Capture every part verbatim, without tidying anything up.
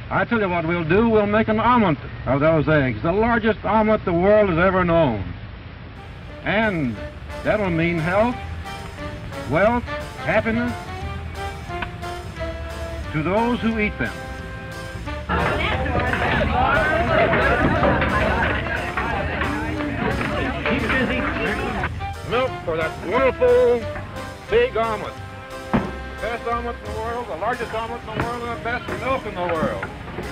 I tell you what we'll do, we'll make an omelette of those eggs, the largest omelette the world has ever known. And that'll mean health, wealth, happiness to those who eat them. Keep busy. Milk for that wonderful big omelet. The best omelet in the world, the largest omelet in the world, and the best milk in the world.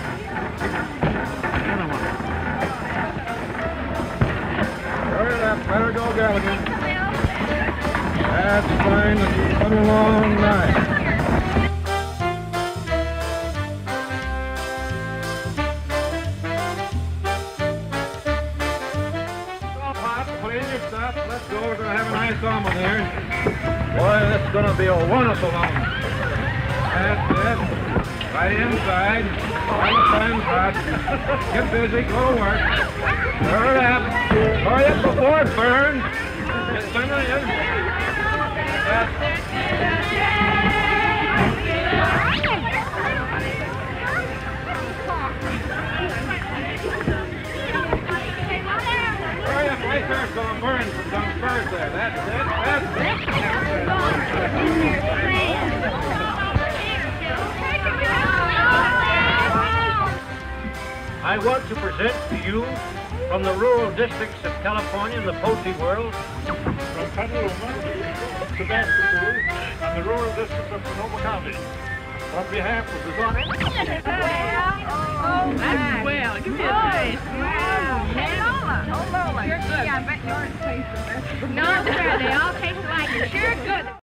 Hurry it up, better go, Galligan. That's fine, it's been a long night. Let's go, we're going to have a nice omelet here. Boy, this is going to be a wonderful omelet. That's it. Right inside. Right inside hot. Get busy, go to work. Hurry up. Hurry up before it burns. It's turning in. That's right there, it's going to burn from downstairs there. That's it. That's it. I want to present to you from the rural districts of California and the poultry world, from Petaluma, Sebastopol, and the rural districts of Petaluma County. On behalf of the government. Oh, that's well. Give me a taste. Wow. Hey, Lola. Oh, Lola. You're good. Yeah, I bet yours tastes the best. No, sir. They all taste alike. You're sure good.